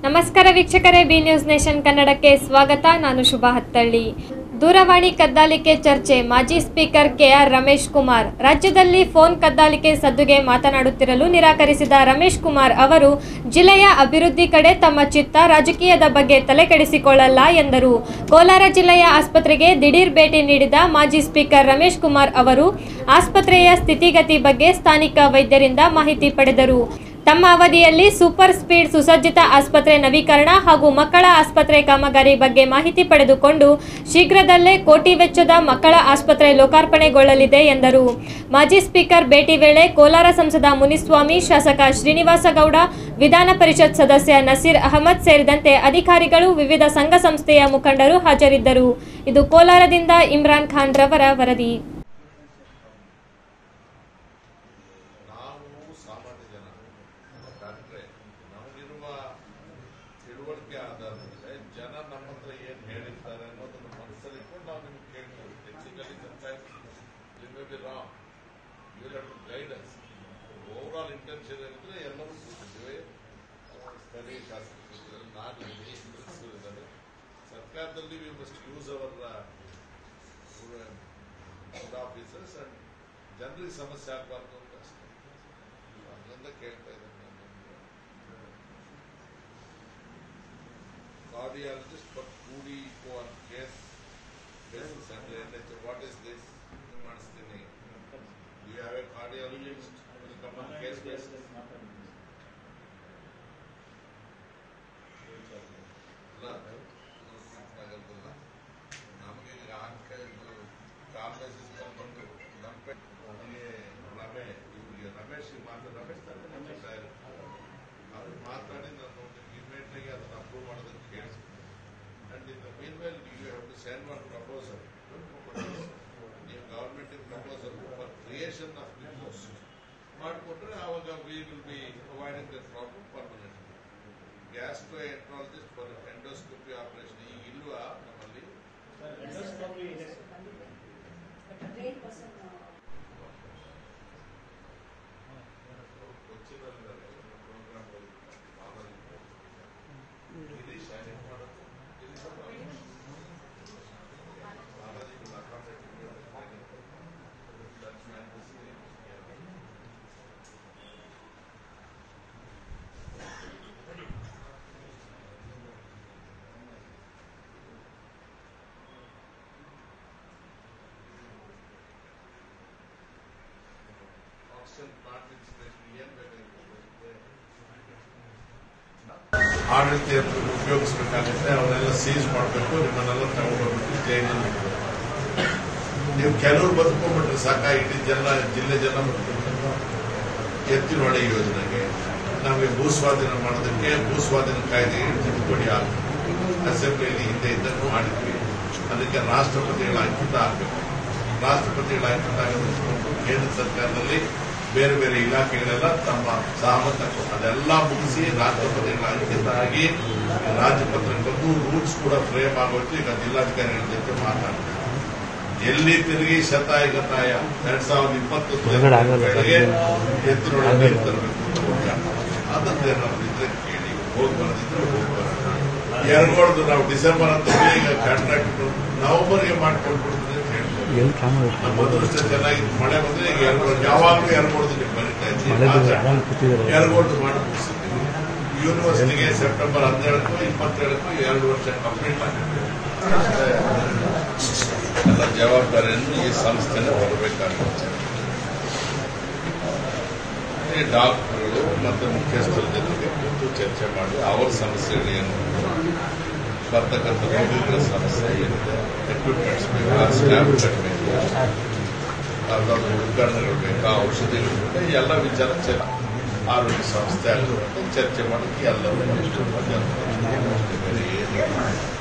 ನಮಸ್ಕಾರ ವೀಕ್ಷಕರೇ, B news nation ಕನ್ನಡಕ್ಕೆ ಸ್ವಾಗತ. ನಾನು ಶುಭಾ ಹತ್ತಳ್ಳಿ. ದೂರವಾಣಿ ಕದ್ದಾಲಿಕೆ ಚರ್ಚೆ. ಮಾಜಿ ಸ್ಪೀಕರ್ ಕೆಆರ್ ರಮೇಶ್ ಕುಮಾರ್ ರಾಜ್ಯದಲ್ಲಿ ಫೋನ್ ಕದ್ದಾಲಿಕೆ ಸದ್ದುಗೆ ಮಾತನಾಡುತ್ತಿರಲು ನಿರಾಕರಿಸಿದ ರಮೇಶ್ ಕುಮಾರ್ ಅವರು ಜಿಲ್ಲೆಯ ಅಭಿವೃದ್ಧಿ ಕಡೆ ತಮ್ಮ ಚಿತ್ತ, ರಾಜಕೀಯದ ಬಗ್ಗೆ ತಲೆಕೆಡಿಸಿಕೊಳ್ಳಲ್ಲ ಎಂದರು. ಕೋಲಾರ ಜಿಲ್ಲೆಯ ಆಸ್ಪತ್ರೆಗೆ ದಿಢೀರ್ ಭೇಟಿ ನೀಡಿದ ಮಾಜಿ ಸ್ಪೀಕರ್ ರಮೇಶ್ ಕುಮಾರ್ ಅವರು ಆಸ್ಪತ್ರೆಯ ಸ್ಥಿತಿಗತಿ ಬಗ್ಗೆ ಸ್ಥಾನಿಕ ವೈದ್ಯರಿಂದ ಮಾಹಿತಿ ಪಡೆದರು. ತಮ್ಮ ಅವಧಿಯಲ್ಲಿ ಸೂಪರ್ ಸ್ಪೀಡ್ ಸುಸಜ್ಜಿತ ಆಸ್ಪತ್ರೆ ನವೀಕರಣ ಹಾಗೂ ಮಕ್ಕಳ ಆಸ್ಪತ್ರೆ ಕಾಮಗಾರಿ ಬಗ್ಗೆ ಮಾಹಿತಿ ಪಡೆದುಕೊಂಡು ಶೀಘ್ರದಲ್ಲೇ ಕೋಟಿ ವೆಚ್ಚದ ಮಕ್ಕಳ ಆಸ್ಪತ್ರೆ ಲೋಕಾರ್ಪಣೆಗೊಳ್ಳಲಿದೆ ಎಂದರು. ಮಾಜಿ ಸ್ಪೀಕರ್ ಭೇಟಿ ವೇಳೆ ಕೋಲಾರ ಸಂಸದ ಮುನಿಸ್ವಾಮಿ, ಶಾಸಕ ಶ್ರೀನಿವಾಸ ಗೌಡ, ವಿಧಾನ ಪರಿಷತ್ ಸದಸ್ಯ ನಸೀರ್ ಅಹಮದ್ ಸೇರಿದಂತೆ ಅಧಿಕಾರಿಗಳು, ವಿವಿಧ ಸಂಘ ಸಂಸ್ಥೆಯ ಮುಖಂಡರು ಹಾಜರಿದ್ದರು. ಇದು ಕೋಲಾರದಿಂದ ಇಮ್ರಾನ್ ಖಾನ್ ರವರ ವರದಿ. ತಿಳುವಳಿಕೆ ಆಧಾರದ ಮೇಲೆ ಜನ ನಮ್ಮ ಹತ್ರ ಏನು ಹೇಳಿರ್ತಾರೆ ಅನ್ನೋದನ್ನು ಮನಸ್ಸಲ್ಲಿಟ್ಕೊಂಡು ನಾವು ನಿಮ್ಗೆ ಕೇಳ್ತೀವಿ. ಟೆಕ್ನಿಕಲಿ ಗೈಡೆನ್ಸ್ ಓವರ್ ಇಂಟೆನ್ಷನ್ ಏನಿದ್ರೆ ಎಲ್ಲರೂ ಕೂತಿದ್ದೇವೆ. ಸ್ಥಳೀಯ ಶಾಸಕರು, ನಾನು ಇದ್ದಾರೆ, ಸರ್ಕಾರದಲ್ಲಿ we must use our good officers and ಜನರಿಗೆ ಸಮಸ್ಯೆ ಆಗಬಾರ್ದು ಅಂತ ಅಷ್ಟೇ. ಅದರಿಂದ ಕೇಳ್ತಾ ಇದ್ದಾರೆ. Cardiologist for 2D for case basis and NH. What is this? Do you have a cardiologist who will come on case basis? ನಮಗೆ ಕಾಂಗ್ರೆಸ್ ಬಂದು ರಮೇಶ್ ಅವ್ರು ಮಾತಾಡಿ ನಾನು ಇಮಿಡಿಯೇಟ್ಲಿ ಅದನ್ನು ಅಪ್ರೂವ್ ಮಾಡೋದಕ್ಕೆ ಕೇಳಿಸಿ. And in the meanwhile you have to send one proposal. ನೀವು ಗವರ್ಮೆಂಟಿನ proposal for creation of the post ಮಾಡಿಕೊಟ್ರೆ ಆವಾಗ we will be avoiding the problem permanent. Gastroenterologist for endoscopy operation ಈಗ ಇಲ್ವಾ ನಮ್ಮಲ್ಲಿ? ಆಡಳಿತ ಉಪಯೋಗಿಸಬೇಕಾಗುತ್ತೆ. ಅವನ್ನೆಲ್ಲ ಸೀಸ್ ಮಾಡಬೇಕು. ನಿಮ್ಮನ್ನೆಲ್ಲ ತಗೊಂಡೋಗ್ಬಿಟ್ಟು ಜೈಲಿನಲ್ಲಿ ನೀವು ಕೆಲವರು ಬದುಕೊಂಡ್ಬಿಟ್ರೆ ಸಾಕ. ಇಡೀ ಜಿಲ್ಲೆ ಜನ ಎತ್ತಿನೊಳೆ ಯೋಜನೆಗೆ ನಮಗೆ ಭೂಸ್ವಾಧೀನ ಮಾಡೋದಕ್ಕೆ ಭೂಸ್ವಾಧೀನ ಕಾಯ್ದೆಗೆ ತಿದ್ದುಪಡಿ ಆಗಬೇಕು. ಅಸೆಂಬ್ಲಿಯಲ್ಲಿ ಹಿಂದೆ ಇದ್ದನ್ನು ಮಾಡಿದ್ವಿ. ಅದಕ್ಕೆ ರಾಷ್ಟ್ರಪತಿಗಳ ಅಂಕಿತ ಆಗಬೇಕು. ರಾಷ್ಟ್ರಪತಿಗಳ ಅಂಕಿತ ಆಗೋದಕ್ಕೆ ಕೇಂದ್ರ ಸರ್ಕಾರದಲ್ಲಿ ಬೇರೆ ಬೇರೆ ಇಲಾಖೆಗಳೆಲ್ಲ ತಮ್ಮ ಸಹಮತ ಕೊಟ್ಟು ಅದೆಲ್ಲ ಮುಗಿಸಿ ರಾಷ್ಟ್ರಪತಿಗಳ ಅಂಕಿತ ಆಗಿ ರಾಜ್ಯಪತ್ರ ಬಂದು ರೂಲ್ಸ್ ಕೂಡ ಫ್ರೇಮ್ ಆಗೋಯ್ತು. ಈಗ ಜಿಲ್ಲಾಧಿಕಾರಿಗಳ ಜೊತೆ ಮಾತಾಡ್ತಾರೆ. ಎಲ್ಲಿ ತಿರುಗಿ ಶತಾಯಗತಾಯ 2020 ಎತ್ತಿನೊಳಗೆ ನೀರು ತರಬೇಕು. ಅದನ್ನೇನಾದ್ರು ಇದ್ರೆ ಕೇಳಿ, ಹೋಗಿ ಬರೋದಿದ್ರೆ ಹೋಗಿ ಬರೋಣ. ಎರಗೋಡ್ದು ನಾವು ಡಿಸೆಂಬರ್ ಅಂತ ಈಗ ಕಾಂಟ್ರಾಕ್ಟ್ ನವೆಂಬರ್ಗೆ ಮಾಡ್ಕೊಂಡ್ಬಿಡ್ತೀವಿ ಅಂತ ಹೇಳ್ಬೋದು. ನಮ್ಮ ಅದೃಷ್ಟ ಚೆನ್ನಾಗಿತ್ತು. ಮಳೆ ಬಂದ್ರೆ ಈಗ ಯಾವಾಗಲೂ ಎರಗೋಡ್ದು ನೀವು ಬರೀತಾ ಇದ್ದೀವಿ. ಎರಗೋಡ್ದು ಮಾಡಿ ಮುಗಿಸಿದ್ದೀವಿ. ಯೂನಿವರ್ಸಿಟಿಗೆ ಸೆಪ್ಟೆಂಬರ್ 17ಕ್ಕೂ 27ಕ್ಕೂ 2 ವರ್ಷ ಕಂಪ್ಲೀಟ್ ಆಗಿದೆ. ಎಲ್ಲ ಜವಾಬ್ದಾರಿಯನ್ನು ಈ ಸಂಸ್ಥೆನೇ ಹೊರಬೇಕಾಗುತ್ತೆ. ಡಾಕ್ಟರ್ಗಳು ಮತ್ತು ಮುಖ್ಯಸ್ಥರ ಜೊತೆಗೆ ಕೂತು ಚರ್ಚೆ ಮಾಡಿ ಅವರ ಸಮಸ್ಯೆಗಳು ಏನು, ಬರ್ತಕ್ಕಂಥ ರೋಗಿಗಳ ಸಮಸ್ಯೆ ಏನಿದೆ, ಎಕ್ವಿಪ್ಮೆಂಟ್ಸ್ ಬೇಕಾ, ಸ್ಟಾಫ್ ಕಟ್ಟಬೇಕು, ಯಾವುದಾದ್ರು ಉಪಕರಣಗಳು ಬೇಕಾ, ಔಷಧಿಗಳು ಬೇಕಾ, ಎಲ್ಲ ವಿಚಾರ ಆರೋಗ್ಯ ಸಂಸ್ಥೆ ಆಗಿರುವಂತೆ ಚರ್ಚೆ ಮಾಡೋಕ್ಕೆ ಎಲ್ಲರೂ ಬೇರೆ ಏನಿಲ್ಲ.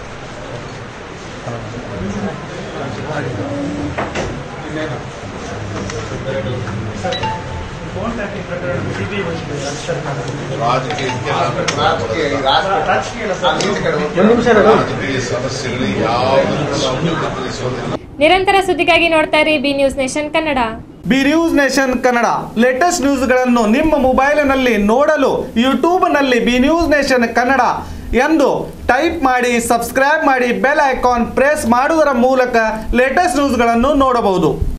ರಾಜಕೀಯ ಸಮಸ್ಯೆಗಳು ಯಾವುದನ್ನು ನಿರಂತರ ಸುದ್ದಿಗಾಗಿ ನೋಡ್ತಾ ಇರಿ B news nation Kannada. B news nation Kannada latest ನ್ಯೂಸ್ಗಳನ್ನು ನಿಮ್ಮ ಮೊಬೈಲಿನಲ್ಲಿ ನೋಡಲು ಯೂಟ್ಯೂಬ್ನಲ್ಲಿ ಬಿ ನ್ಯೂಸ್ ನೇಷನ್ ಕನ್ನಡ ಎಂದು ಟೈಪ್ ಮಾಡಿ ಸಬ್ಸ್ಕ್ರೈಬ್ ಮಾಡಿ ಬೆಲ್ ಐಕಾನ್ ಪ್ರೆಸ್ ಮಾಡುವುದರ ಮೂಲಕ ಲೇಟೆಸ್ಟ್ ನ್ಯೂಸ್ಗಳನ್ನು ನೋಡಬಹುದು.